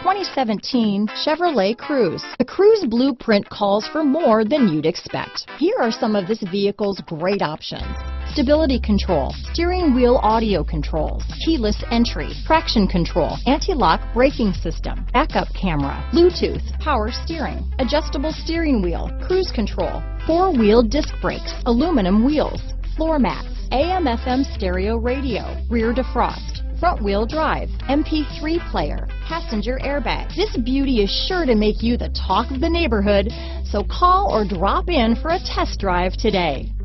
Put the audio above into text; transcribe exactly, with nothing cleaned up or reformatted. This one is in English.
twenty seventeen Chevrolet Cruze. The Cruze blueprint calls for more than you'd expect. Here are some of this vehicle's great options: stability control, steering wheel audio controls, keyless entry, traction control, anti-lock braking system, backup camera, Bluetooth, power steering, adjustable steering wheel, cruise control, four-wheel disc brakes, aluminum wheels, floor mats, A M F M stereo radio, rear defrost, front wheel drive, M P three player, passenger airbag. This beauty is sure to make you the talk of the neighborhood, so call or drop in for a test drive today.